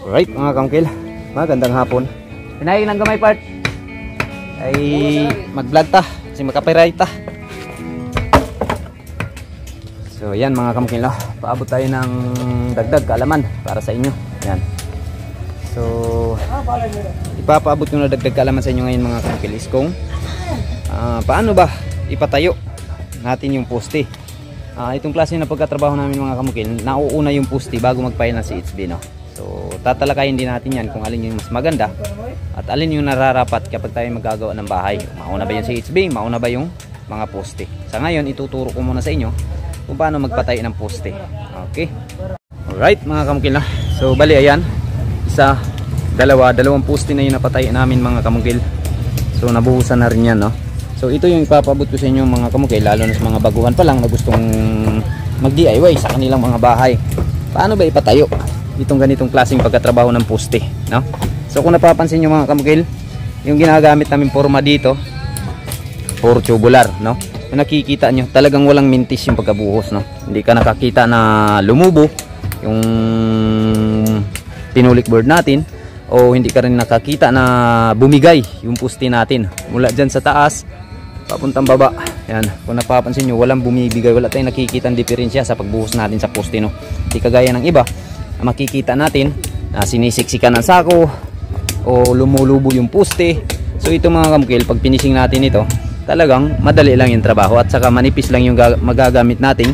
Alright mga kamukil, magandang hapon. Pinahin lang gamay part ay mag-vlog ta kasi makapiright ta. So yan mga kamukil, paabot tayo ng dagdag kaalaman para sa inyo. Yan. So ipapaabot ko na dagdag kaalaman sa inyo ngayon mga kamukil is kung paano ba ipatayo natin yung poste. Itong klase na pagkatrabaho namin mga kamukil, nauuna yung poste bago magpahin ng CHB, no? So tatalakayin din natin yan kung alin yung mas maganda at alin yung nararapat kapag tayo magagawa ng bahay. Mauna ba yung CHB, mauna ba yung mga poste. Sa ngayon ituturo ko muna sa inyo kung paano magpatayo ng poste. Okay, alright mga kamukil, so bali ayan, isa, dalawang poste na yung napatayo namin mga kamukil. So nabuhusan na rin yan, no? So ito yung ipapabot ko sa inyo mga kamukil, lalo na sa mga baguhan pa lang na gustong mag DIY sa kanilang mga bahay. Paano ba ipatayo itong ganitong klaseng pagkatrabaho ng poste, no? So kung napapansin nyo mga kamukil, yung ginagamit namin forma dito puro tubular, no? Kung nakikita nyo, talagang walang mintis yung pagkabuhos, no? Hindi ka nakakita na lumubo yung pinulik board natin, o hindi ka rin nakakita na bumigay yung poste natin mula dyan sa taas papuntang baba. Yan, kung napapansin nyo, walang bumibigay, wala tayong nakikita ang diferensya sa pagbuhos natin sa poste, no? Hindi kagaya ng iba, makikita natin na sinisiksikan ng sako o lumulubo yung poste. So ito mga kamukil, pag finishing natin ito, talagang madali lang yung trabaho at saka manipis lang yung magagamit nating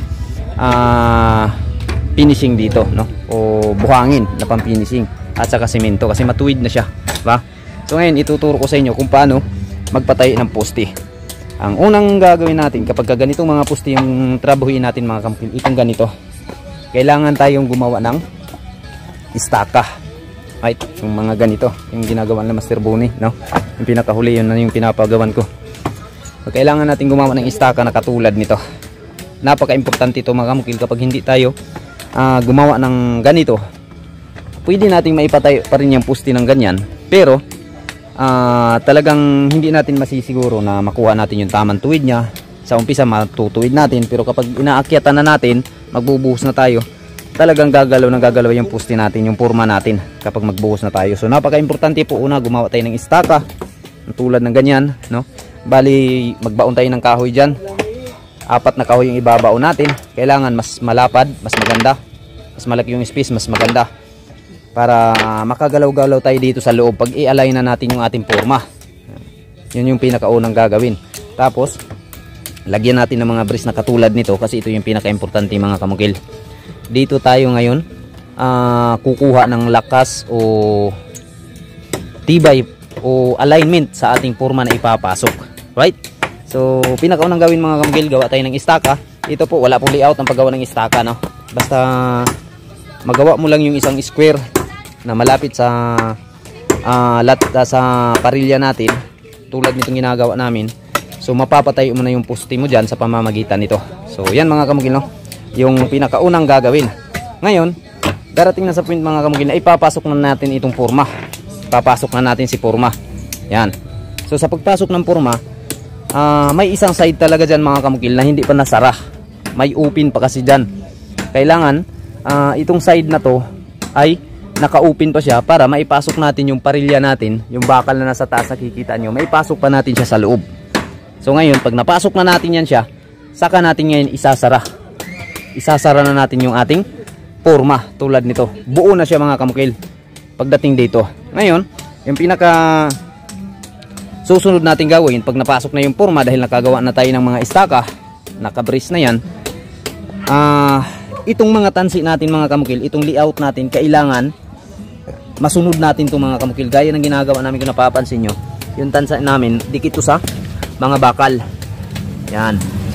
finishing dito, no? O buhangin na pang finishing at saka semento kasi matuwid na siya, diba? So ngayon ituturo ko sa inyo kung paano magpatayo ng poste. Ang unang gagawin natin kapag ganitong mga poste yung trabahuin natin mga kamukil, itong ganito, kailangan tayong gumawa ng istaka. Right, yung mga ganito yung ginagawa ng Master Bonnie, no? Yung pinakahuli, yun na yung pinapagawan ko. So kailangan natin gumawa ng istaka na katulad nito. Napaka-importante ito mga kamukil. Kapag hindi tayo gumawa ng ganito, pwede nating maipatayo pa rin yung poste ng ganyan, pero talagang hindi natin masisiguro na makuha natin yung tamang tuwid niya. Sa umpisa matutuwid natin, pero kapag inaakyatan na natin, magbubuhos na tayo, talagang gagalaw yung poste natin, yung forma natin kapag magbuhos na tayo. So napaka-importante po, una gumawa tayo ng istaka tulad ng ganyan, no? Bali magbaon tayo ng kahoy dyan, 4 na kahoy yung ibabaon natin. Kailangan mas malapad, mas maganda, mas malaki yung space, mas maganda, para makagalaw-galaw tayo dito sa loob pag i-align na natin yung ating forma. Yun yung pinakaunang gagawin. Tapos lagyan natin ng mga brace na katulad nito kasi ito yung pinaka-importante mga kamukil. Dito tayo ngayon kukuha ng lakas o tibay o alignment sa ating forma na ipapasok. Right? So pinakaunang gawin mga kamukil, gawa tayo ng istaka. Ito po, wala pong layout ang paggawa ng istaka, no? Basta magawa mo lang yung isang square na malapit sa sa parilya natin, tulad nitong ginagawa namin. So mapapatayo mo na yung poste mo dyan sa pamamagitan nito. So yan mga kamukil, no? Yung pinakaunang gagawin. Ngayon darating na sa point mga kamukil na ipapasok na natin itong forma. Papasok na natin si forma. Yan. So sa pagpasok ng forma, may isang side talaga dyan mga kamukil na hindi pa nasara. May open pa kasi dyan. Kailangan itong side na to ay naka-open pa siya para maipasok natin yung parilya natin, yung bakal na nasa taas, nakikita nyo, maipasok pa natin siya sa loob. So ngayon pag napasok na natin yan siya, saka natin ngayon isasara. Isasara na natin yung ating forma tulad nito. Buo na siya mga kamukil pagdating dito. Ngayon yung pinaka susunod natin gawin pag napasok na yung forma, dahil nakagawa na tayo ng mga istaka, nakabrace na yan, itong mga tansi natin mga kamukil, itong layout natin, kailangan masunod natin itong mga kamukil. Gaya ng ginagawa namin, kung napapansin nyo, yung tansa namin dikit to sa mga bakal. Yan,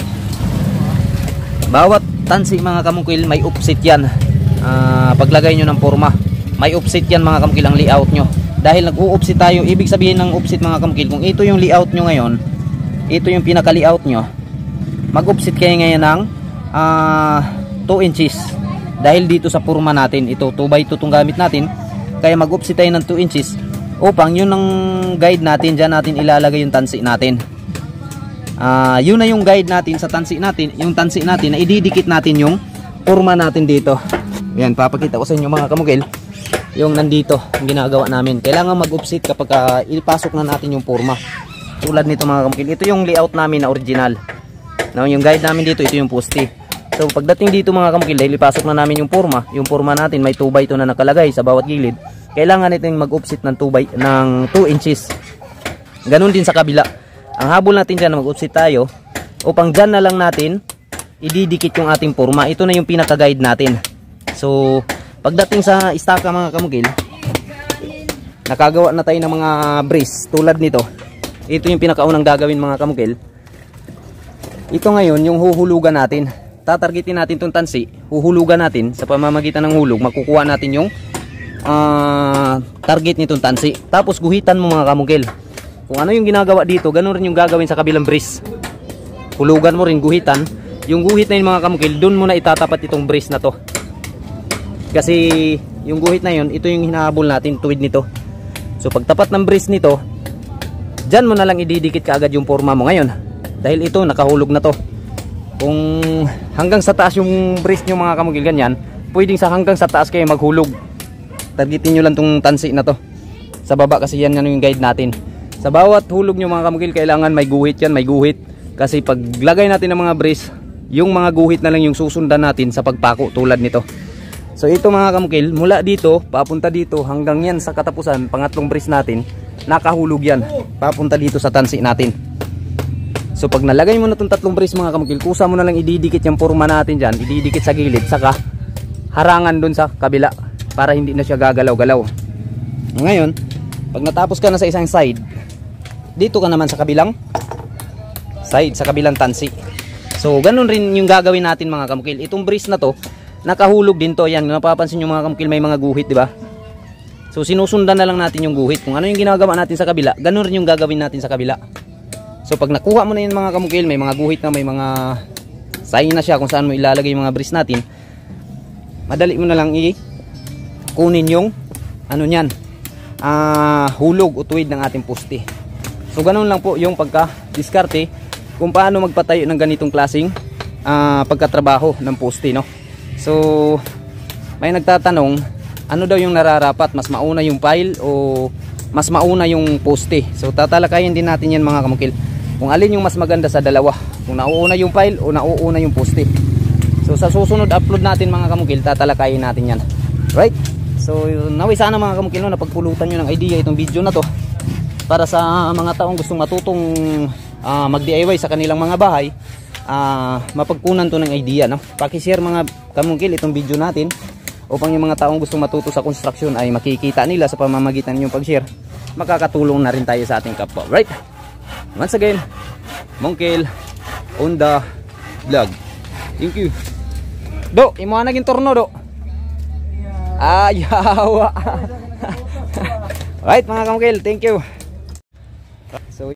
bawat tansi mga kamukil may offset yan. Paglagay nyo ng forma, may offset yan mga kamukil ang layout nyo. Dahil nag-u-offset tayo, ibig sabihin ng offset mga kamukil, kung ito yung layout nyo ngayon, ito yung pinaka layout nyo, mag-offset kayo ngayon ng 2 inches. Dahil dito sa forma natin, ito 2x2 itong gamit natin, kaya mag-offset tayo ng 2 inches upang yun ang guide natin. Dyan natin ilalagay yung tansi natin. Yun na yung guide natin sa tansi natin, yung tansi natin na ididikit natin yung forma natin dito. Yan, papakita ko sa inyo mga kamukil. yung nandito, yung ginagawa namin. Kailangan mag-offset kapag ipasok na natin yung forma. Tulad nito mga kamukil. Ito yung layout namin na original. Now, yung guide namin dito, ito yung poste. So pagdating dito mga kamukil, dahil ipasok na namin yung forma natin may 2x2 na nakalagay sa bawat gilid. Kailangan natin mag-offset ng 2 inches. Ganun din sa kabila. Ang habol natin dyan na mag-offset tayo, upang dyan na lang natin ididikit yung ating forma. Ito na yung pinaka-guide natin. So pagdating sa istaka mga kamukil, nakagawa na tayo ng mga brace tulad nito. Ito yung pinakaunang gagawin mga kamukil. Ito ngayon yung huhulugan natin. Tatargetin natin itong tansi, huhulugan natin sa pamamagitan ng hulog, makukuha natin yung target nitong tansi. Tapos guhitan mo mga kamukil. Kung ano yung ginagawa dito, ganun rin yung gagawin sa kabilang brace. Hulugan mo rin, guhitan. Yung guhit na yun mga kamukil, dun mo na itatapat itong brace na to. Kasi yung guhit na yun, ito yung hinahabol natin, tuwid nito. So pagtapat ng brace nito, dyan mo na lang ididikit kaagad yung forma mo ngayon. Dahil ito, nakahulog na to. Kung hanggang sa taas yung brace nyo mga kamukil ganyan, pwedeng hanggang sa taas kayo maghulog. Targetin nyo lang tong tansi na to. Sa baba kasi yan yung guide natin. Sa bawat hulog nyo mga kamukil, kailangan may guhit yan, may guhit. Kasi pag lagay natin ng mga brace, yung mga guhit na lang yung susundan natin sa pagpako tulad nito. So ito mga kamukil, mula dito, papunta dito, hanggang yan sa katapusan, pangatlong brace natin, nakahulog yan. Papunta dito sa tansi natin. So pag nalagay mo na itong 3 brace mga kamukil, kusa mo na lang ididikit yung forma natin dyan, ididikit sa gilid, saka harangan dun sa kabila para hindi na siya gagalaw-galaw. Ngayon, pag natapos ka na sa isang side, dito ka naman sa kabilang side, sa kabilang tansi. So ganun rin yung gagawin natin mga kamukil. Itong brace na to, nakahulog din to. Yan, napapansin nyo mga kamukil, may mga guhit, di ba? So sinusundan na lang natin yung guhit. Kung ano yung ginagawa natin sa kabila, ganun rin yung gagawin natin sa kabila. So pag nakuha mo na yun mga kamukil, may mga guhit na, may mga sign na siya kung saan mo ilalagay yung mga brace natin, madali mo na lang kunin yung ano nyan, hulog o tuwid ng ating poste. So ganun lang po yung pagka-diskarte kung paano magpatayo ng ganitong klaseng pagkatrabaho ng poste, no? So may nagtatanong, ano daw yung nararapat, mas mauna yung pile o mas mauna yung poste? So tatalakayin din natin yan mga kamukil, kung alin yung mas maganda sa dalawa, kung nauuna yung pile o nauuna yung poste. So sa susunod upload natin mga kamukil, tatalakayin natin yan. Right? So naway sana mga kamukil, no, napagpulutan nyo ng idea itong video na to para sa mga taong gustong matutong mag-DIY sa kanilang mga bahay. Mapagkunan to ng idea, no? Paki-share mga kamukil itong video natin upang yung mga taong gustong matuto sa construction ay makikita nila sa pamamagitan yung pag-share. Makakatulong na rin tayo sa ating kapwa. Right? Once again, Mongkel on the vlog. Thank you. Do, imo naging torno do. Ayawa. Right mga kamukil, thank you. So